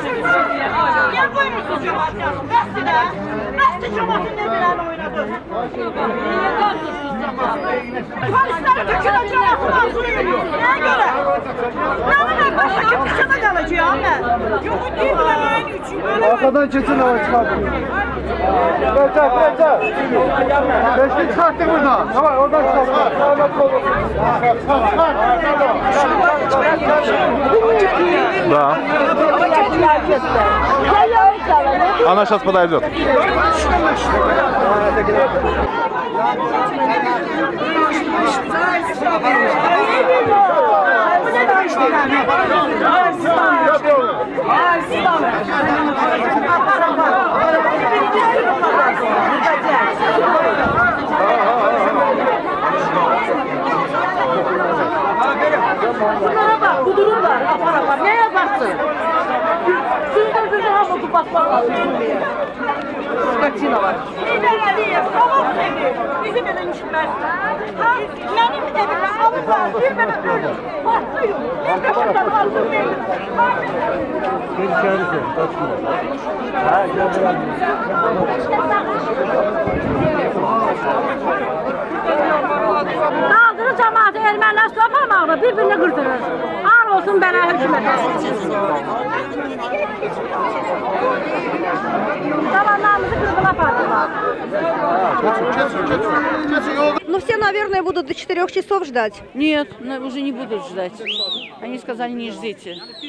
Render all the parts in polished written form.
Niye koymuşsunuz cemaat yazın? Bəsdir də. Bəsdir cemaatın ne bilən oynadı. Polisləri tükürə cemaatın ağzını yürüyor. Neye göre? Ben başka kim dışarıda kalacağım ben? Yok değil mi lan üçün? Arkadan kesin hava çıkartın. Becer. Beşli çıkarttık buradan. Tamam oradan çıkartın. Да. Она сейчас подойдет. Bunlara bak, kudururlar, apar. Neye baksın? Sizden bir daha bozup basmak lazım. Skatinalar. Tamam seni. Bizim evin işinmez. Benim evimde alıp var. Bir bebek öldü. Patlıyor. Bir bebekten aldım benim. Bir içerisi. Ha, Kaldırır cemaati ermənilər soparmaqda bir-birini qırdırır. Ağır olsun bənə hükümətə. Zamanlarımızı qırdıla apardılar. Ну все, наверное, будут до 4 часов ждать. Нет, уже не будут ждать. Они сказали, не ждите.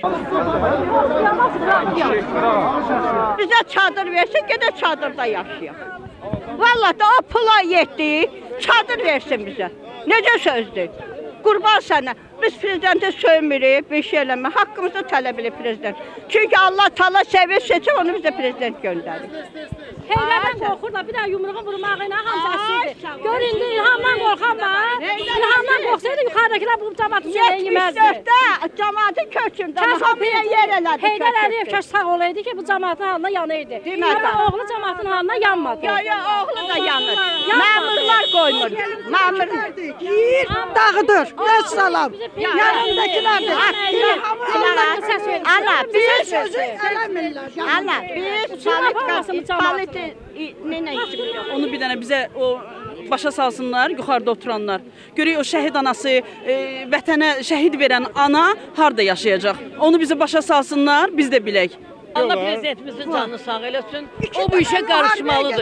Bize çadır versin, gene çadırda yaşayaq. Vallahi da o pula yetti, çadır versin bize. Necə sözdür? Qurban sənə. Biz prezidentə söymürük, bir şey eləmə. Haqqımızı tələb edir prezident. Çünki Allah Taala sevir, seçir, onu bizə prezident göndərir. Heylədən qorxurlar, bir daha yumruğu vurmağıyla hamzəsidir. Gör indi İlhamdan qorxan var. İlhamdan qorxsaydı yuxarıdakilər bu cəmatı yeməzdi. 74'də cəmatı köçündə, hamıya yer elədi. Heydər Əliyev kaş sağ olaydı ki, bu cəmatın halına yanıydı. Amma oğlu cəmatın halına yanmadı. Ya, oğlu da yanır. Məmurlar qoymur. Məmurlar. Dağıdır, vəssalam. Yanındakiler de. Ana, biz sözü eləmirlər. Ana, biz politi nə işimiz? Onu bir dənə bizə o başa salsınlar, yuxarıda oturanlar. Görək o şəhid anası, vətənə şəhid verən ana harda yaşayacaq? Onu bizə başa salsınlar, biz də bilək. Allah prezidentimizin canını sağ eləsin. O bu işə qarışmalıdır.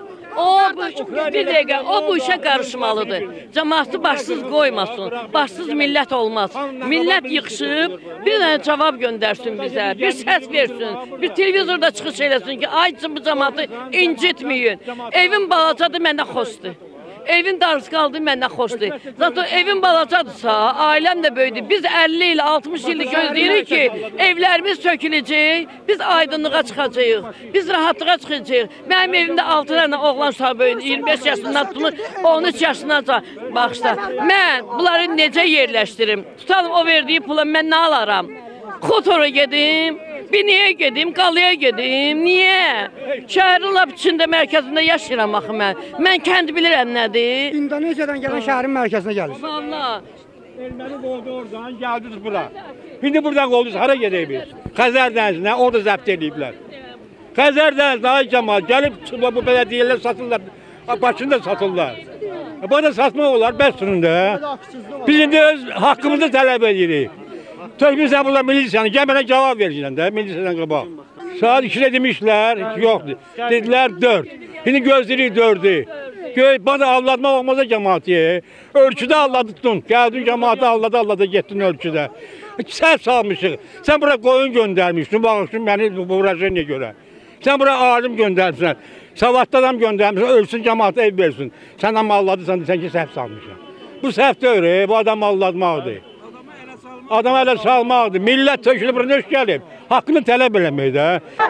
Bir dəqiqə, o bu işə qarışmalıdır. Cəmaatı başsız qoymasın. Başsız millət olmaz. Millət yıxışıb, bir dənə cavab göndərsin bizə, bir səs versin, bir televizorda çıxış eləsin ki, ay üçün bu cəmaatı incitməyin. Evin balacadır, məndən xoşdur. Evin darısı qaldı, məndən xoşdur. Zaten evin balacadırsa, ailəm də böyüdür. Biz 50 il, 60 ildir gözləyirik ki, evlərimiz söküləcək, biz aydınlığa çıxacağıq, biz rahatlığa çıxacağıq. Mənim evimdə 6 dənə oğlan uşağı böyüdür, 25 yaşından tutulur, 13 yaşından baxışda. Mən bunları necə yerləşdirim? Tutalım, o verdiyi pula mən nə alaram? Xotora gedim, Biniyə gedim, Qalıya gedim. Niyə? Şəhərin lap içində, mərkəzində yaşayıram axı mən. Mən kənd bilirəm nədir? İndoneziyadan gələn şəhərin mərkəzinə gəlir. Vallahi. Erməni qoldu oradan, gəldiniz bura. İndi buradan qoldunuz, hara gedək biz? Xəzər dənizinə, orada zəbt ediblər. Xəzər dənizinə, ay cəmaat, gəlib bu bələdiyyələr satırlar, başını da satırlar. Bana satmaq olar, bəsinin də. Biz indi öz haqqımızı tələb edirik. Tökmüsən burada milisiyanı, gəl mənə cavab verəcəksən də, milisiyadan qabaq. Saat 2'də demişlər, yoxdur. Dedilər 4. Şimdi gözləyirik 4'ü. Bana avlatmaq olmazsa cəmaati. Ölçüdə avladıdın. Gəldin cəmaati avladı, getdin ölçüdə. Sən salmışıq. Sən bura qoyun göndərmişsin, baxışın məni bu rəzəniyə görə. Sən bura alim göndərmişsən. Savadlı adam göndərmişsən, ölsün cəmaati ev versin. Sən amma avladısan, sən ki səhv salmışsan. Bu səhv deyil, bu adam avlatmaqdır. Adam elə salmaqdır. Millət tökülüb, bura nöş gəlib. Haqqını tələb eləməkdə.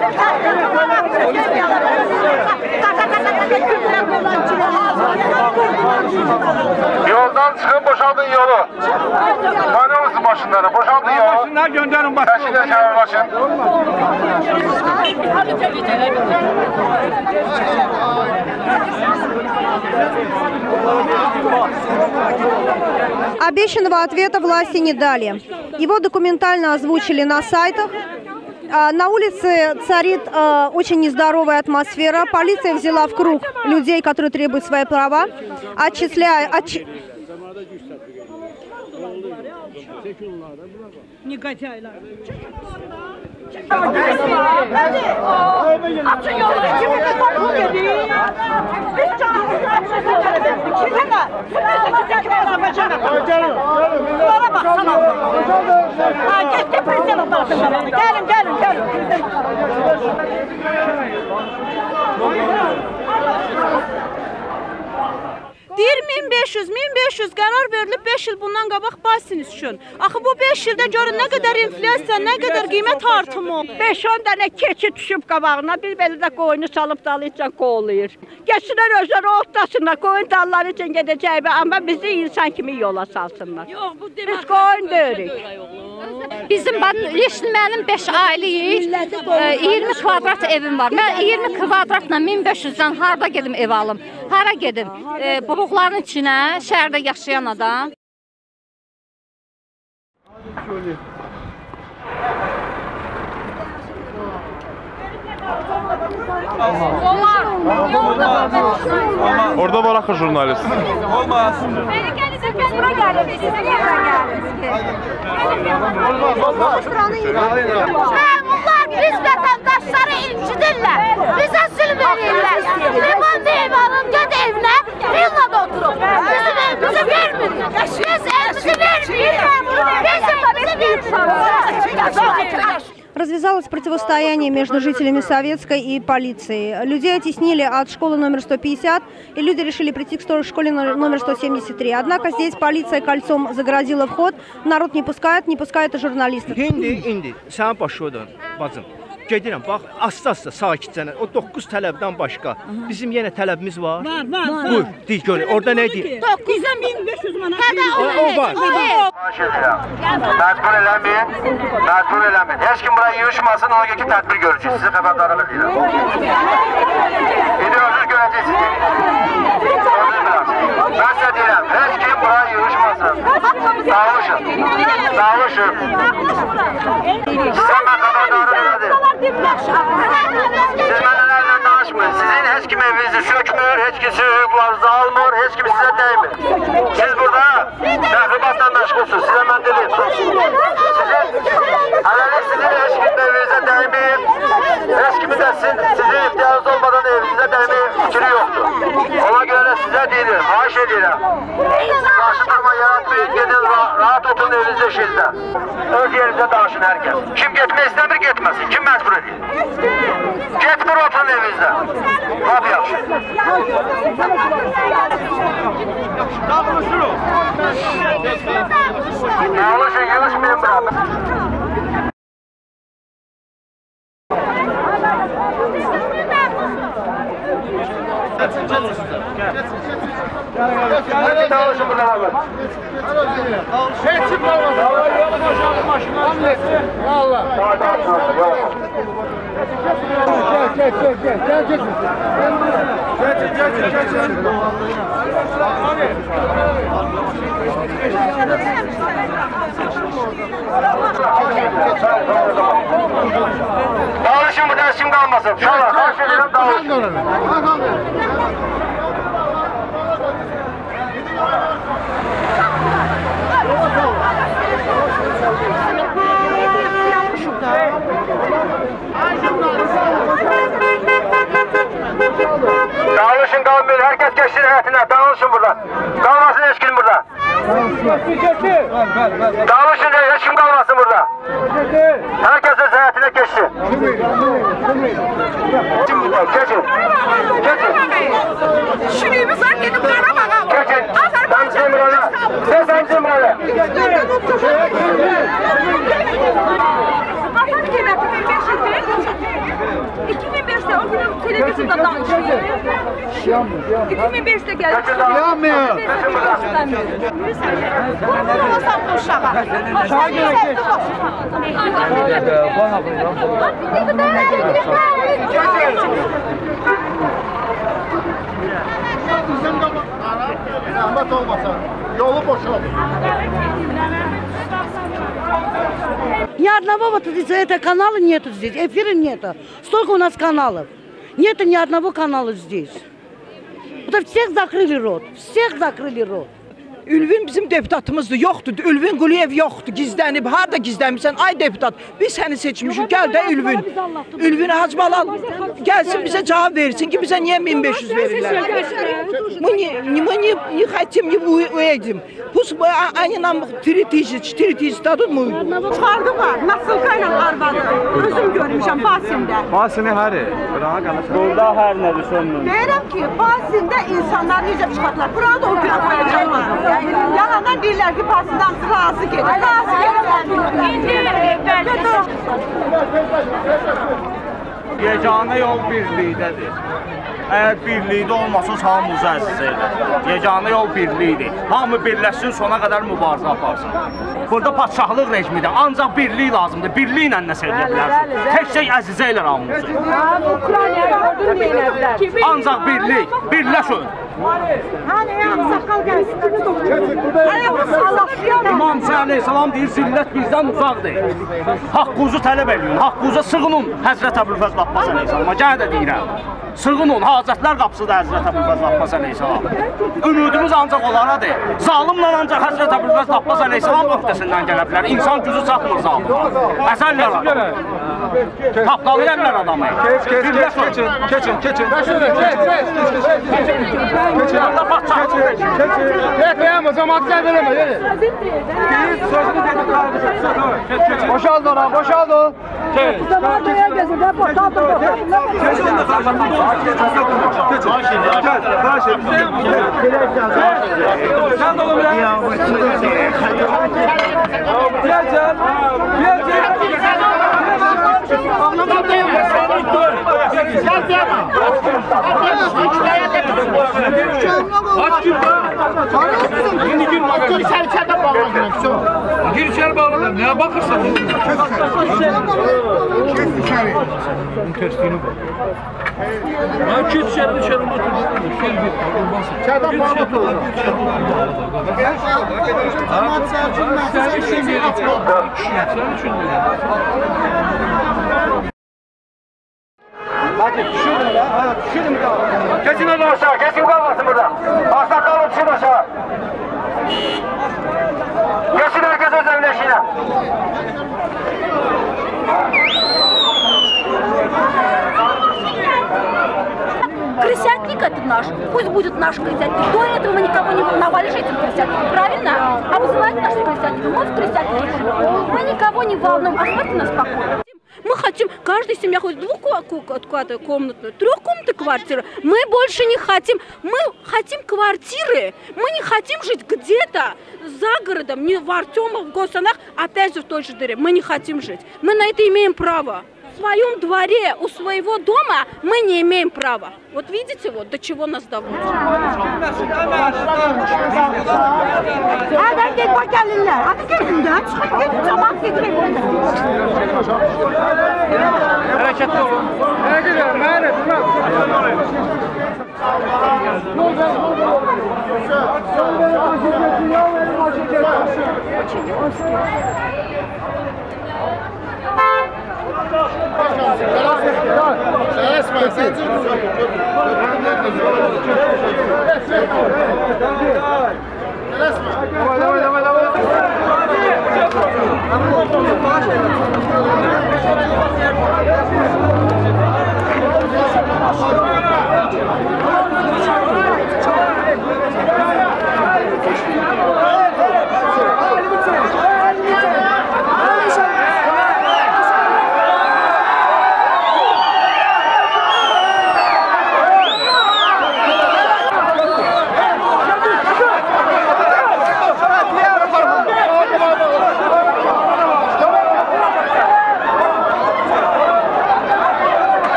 Yoldan çıxın, boşaldın yolu. Mane olsun maşınlara, boşaldın yolu. Maşınlar göndərin başına. Təşkil edin maşın. Обещанного ответа власти не дали. Его документально озвучили на сайтах, На улице царит очень нездоровая атмосфера. Полиция взяла в круг людей, которые требуют свои права, отчисляя... Негодяйlar. Açın yolu, kimimiz bu dedi. Biz canımızı Sizene, sizin kimi Azerbaycan'a Bunlara baksana. Geçti prezident başkanı. Gelin. Deyir 1500 qərar verilib 5 il bundan qabaq basiniz üçün. Axı bu 5 ildə görün nə qədər inflyasiya, nə qədər qiymət artımı. 5-10 dənə keçi düşüb qabağına, bir belə də qoyunu salıb dalıcan qovlayır. Geçsinlər özləri otlasınlar, qoyun dalları üçün gedəcək, amma bizi insan kimi yola salsınlar. Yox, bu Biz qoyun deyirik. Bizim mənim 5 aylıyıq, 20 kvadrat evim var. Mən 20 kvadratla 1500-dən harada gedim ev alım? Hara gedim? Buruqların içinə, şəhərdə yaşayan adam. Orada var axı jurnalist. Olmaz. Bura gelin, siz niye bura Bunlar biz vətəndaşları incidirlər. Bizə zülm edirlər. Limon meyvanın göd evinə villada oturub. Bizim evimizi vermirik. Biz evimizi vermirik. Развязалось противостояние между жителями Советской и полицией. Людей оттеснили от школы номер 150, и люди решили прийти к школе номер 173. Однако здесь полиция кольцом загородила вход, народ не пускает и журналистов. İndi, sən başa dön, bacım. Gedirəm, bax, asta-asta, sakitcənə. O 9 tələbdən başqa bizim yenə tələbimiz var. Var. Buyur, deyil, görün, orada nə deyil? 9'dan 1500 manat. O var. Məcbur eləməyin. Heç kim buraya yığışmasın, ona göre tədbir görəcək. Sizi xəbərdarlıq edirəm. İndi özür görəcəksiniz. Ben size deyirəm, heç kim buraya yığışmasın. Dağılışın. Sən mən xəbərdarlıq elədim. Siz mənələrlə danışmayın. Sizin heç kim evinizi sökmür, heç kim hüquqlarınızı almır, heç kim sizə dəymir. Siz burada təxribatla məşğulsunuz. Sizə mən dedim. Hələlik sizin heç kim evinizə dəymir. Heç kimi də sizin ihtiyacınız olmadan evinizə dəymir fikri yoxdur. Ona görə sizə deyilir, xahiş edirəm. Qarşıdurma yaratmayın, gedin rahat oturun evinizdə işinizdə. Öz yerinizə danışın hər kəs. Kim getmək istəmir, getməsin. Kim məcbur edir? Getmir oturun evinizdə. Lap yaxşı. Dağılışın, yığışmayın beraber. Dağılışın beraber. Geçin baba. Valla. Geçin. Dağılışın burada isim kalmasın. Şöyle karşı edelim dağılışın. Dağılışın kalmıyor. Herkes geçsin heyetine. Dağılışın burada. Kalmasın hiç kim burada. Dağılışın hiç kim kalmasın burada. Herkes heyetine geçsin. Geçin. Şurayımız var, gidip Qarabağ'a. Geçin. Ben Cemre'yle. Sen Cemre'yle. Afar kıymetli bir beşiktir. 2005'te o gün televizyonda danışıyor. 2005'te geldi. Yanmıyor. Bunu olsam uşağa. Aşağı gerek. Rahmet olmasa yolu boşalır. Yardım одного вот из этого канала нету здесь, эфира нету. Столько у нас каналов. Нету ни одного канала здесь. Burada всех закрыли rot. Всех закрыли rot. Ülvin bizim deputatımızdır, yoxdur. Ülvin Quliyev yoxdur, gizlənib. Harda gizlənmirsən? Ay deputat, biz səni seçmişik. Gəl də Ülvin. Ülvin Hacmalal gəlsin bizə cavab versin ki, bizə niyə 1500 verirlər? Мы не хотим, не уедем. Pus они нам 3000 dadut mu? Çıxardılar, nasılqa ilə arvadı. Özüm görmüşəm Basimdə. Basimi həri. Burada hər nədir sonunun? Deyirəm ki, Basimdə insanlar necə çıxartdılar. Burada o günə qoyacaqlar. Yalandan deyirlər ki, Basimdən razı gedir. Razı gedir. Yeganə yol birlikdədir. Əgər birlikdə olmasınız, hamımızı əziz edər. Yeganə yol birlikdir. Hamı birləşsin, sona qədər mübarizə aparsın. Burada padşahlıq rejimidir. Ancaq birlik lazımdır. Birliklə nəsə edə bilərsiniz. Tək əzizə elə hamımızı. Ancaq birlik, birləşin. Hani ağsaqqal gəlsin. İmam Hüseyin Aleyhisselam deyir, zillət bizdən uzaqdır. Haqqınızı tələb edin, haqqınıza sığının Həzrət Əbülfəzl Abbas Aleyhisselama. Gəl də deyirəm. Sığının, hacətlər qapısıdır Həzrət Əbülfəzl Abbas Aleyhisselam. Ümidimiz ancaq onlaradır. Zalimlə ancaq Həzrət Əbülfəzl Abbas Aleyhisselam öhdəsindən gələ bilər. İnsan gücü çatmır zalimə. Əzəllər adamı. Tapdalayarlar adamı. Keçin. Bekleyemez, cemaatler veremez. Boşaldı ona, boşaldı. Zamanlıya gezin, reportajda. Sen de oğlum ya. Gir içeri bağlanır. Neye bakırsan? Kes içeri. Bunun tersliğini bak. Ben git içeri dışarı otur. İçeriden bağlı otur. Sen için değil. Sen için değil. Hadi düşürün ya. Hadi düşürün bir daha. Kesin onu aşağı. Kesin kalmasın burada. Asla kalın düşün aşağı. Geçin herkes öz evine işine. Крысятник это наш, пусть будет наш крысятник. До этого мы никого не волновали жителей крысятника, правильно? А вызывать наши крысятники, мы в крысятнике живем. Мы никого не волнуем, оставьте нас спокойно. Мы хотим, каждая семья хочет двухкомнатную, трехкомнатную квартиру. Мы больше не хотим. Мы хотим квартиры. Мы не хотим жить где-то за городом, не в Артемах, в Госанах, опять же в той же дыре. Мы не хотим жить. Мы на это имеем право. В своем дворе, у своего дома мы не имеем права. Вот видите, вот до чего нас доводит.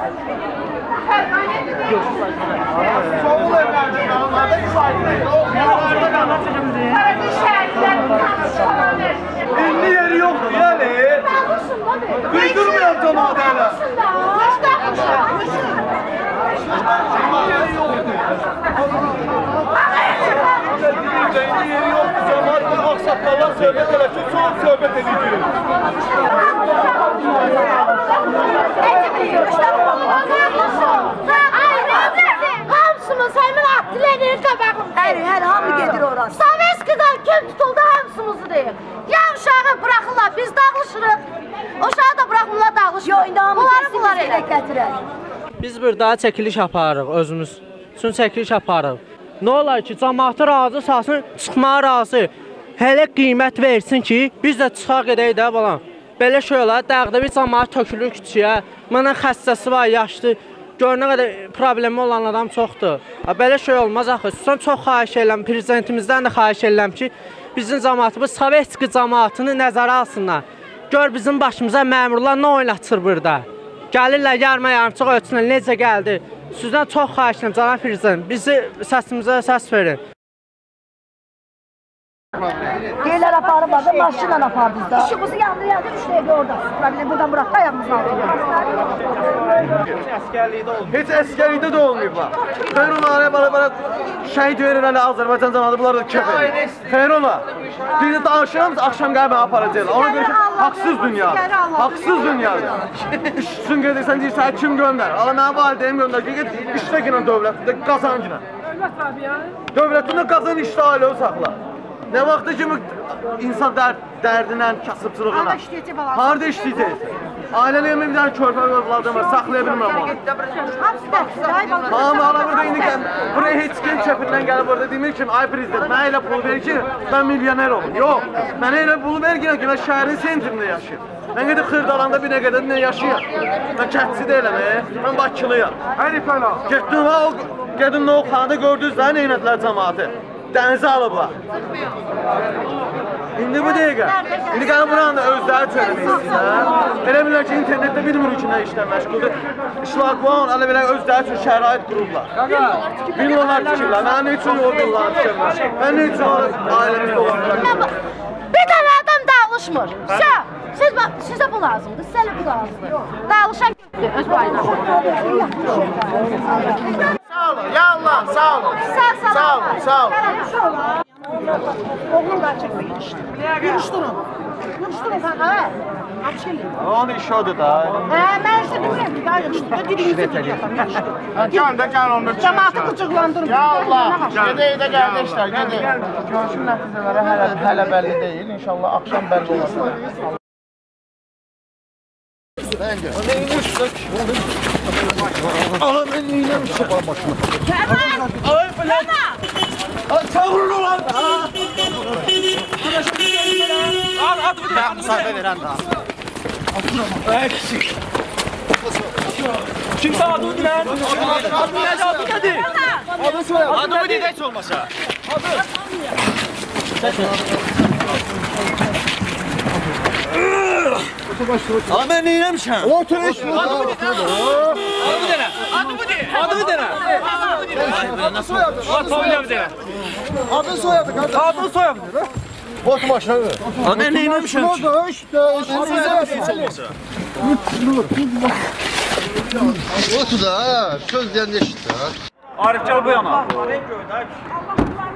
İndi yeri yoktur yani. Kıydırmayalım cemaat hele. İndi yeri yoktur cemaat. Aksakallar söhbet eləsin, çok söhbet edeceğiz. Hamsımız hemen aktilerin qabağında. Her hamı gedir orası. Sovetskidən kim tutuldu hamsımızı deyir. Ya uşağı bırakırlar, biz dağılışırıq. Uşağı da bırakırlar, dağılışırıq. Yo, indi hamı bunlar elə gətirər. Biz burada çəkiliş aparırıq özümüz üçün çəkiliş aparırıq. Nə olar ki, cəmaatı razı salsın, çıxmağa razı. Hələ qiymət versin ki, biz də çıxaq edək də balam. Belə şey olar, dəqdə bir cəmaat tökülür küçüyə. Mənə xəstəsi var, yaşlı. Gör nə qədər problemi olan adam çoxdur. Belə şey olmaz axı. Son çox xahiş edirəm, prezidentimizdən də xahiş edirəm ki, bizim cəmaatımız Sovetski cəmaatını nəzərə alsınlar. Gör bizim başımıza məmurlar nə oynatır burada. Gəlirlər yarma-yarımçıq ölçünlər, necə gəldi. Sizdən çox xahiş edirəm, cənab prezident, bizi səsimizə səs verin. Deyirlər aparmadı, maşınla apardı da. İşimizi yandı, 3 dəqiqə orada. Buradan bıraktı ayağımızın altında. Heç əskərlikdə də olmayıb ha. Xeyr ola, bana şəhid verirən Azərbaycan cəmaatı, bunlar da köpək. Xeyr ola. Biz danışırıq, axşam qəlbə aparacaqlar. Ona görə ki, haqsız dünyadır. Haqsız dünyadır. İş üçün gedirsən, deyirsən, kim göndər? Allah mənim valideyim göndər ki, işlə günə dövlətində, qazan günə. Dövlətində qazan işlə ailə saxla. Nə vaxtı kimi insan dərdindən, kasıbçılığına. Harada işləyəcək? Ailələrimi bir dənə körpə övladım var, saxlaya bilmirəm onu. Amma ana burada indi buraya heç kim çəpindən gəlib orada demir ki, ay prezident, mənə elə pul ver ki, mən milyoner olum. Yox, mənə elə pul ver ki, mən şəhərin sentrində yaşayım. Mən gedib Xırdalanda bir nə qədər yaşayam. Mən kətçi deyiləm, mən Bakılıyam. Gedin o xanada gördünüz də neynədlər cəmaatı. Dənizə alıblar. İndi bu dəqiqə. İndi gəlin buranın da özləri çörəmək istəyirlər. Elə bilirlər ki, internetdə bilmir ki, nə işlə məşğuldur. İşlaqvan, elə bilirlər özləri üçün şərait qururlar. Bilmirlər tikirlər. Mən nə üçün o bilirlər tikirlər? Mən nə üçün ailəmizdə olanlar? Bir dənə adam dağılışmır. Sizə bu lazımdır, sizə bu lazımdır. Dağılışan götürdü, öz payına. Sağ olun, ya Allah, sağ olun. Sağ olun, sağ olun. Oğlum gerçekten yürüyüştü. Yürüyüştürün. Yürüyüştürün kanka. Onun işi odur da. Ben işte bilmiyorum ki daha yürüyüştü. Ben dilinizi biliyorum. Gel onu da Cemaatı küçüklendirin. Ya Allah, gedək də qardaşlar, gedək. Görüşün nəticələri hələ bəlli deyil. İnşallah akşam bəlli olacaq. Ala ben neylemişim başıma. Kemal! Kemal! Çağırın ulan! Al atımı de. Sayfa veren daha. Eksik. Kimse adını dilen. Adını dedi. Adımı dedi hiç olmasa. Ama ben neylemişim? Otur eşim. Adımı dene. Adımı dene. Nasıl soyadı? Adını dene. Adını soyadı. Adını soyadı. Bot başına ver. Ama ben neylemişim? Otur da söz diyen eşit. Arif gel bu yana.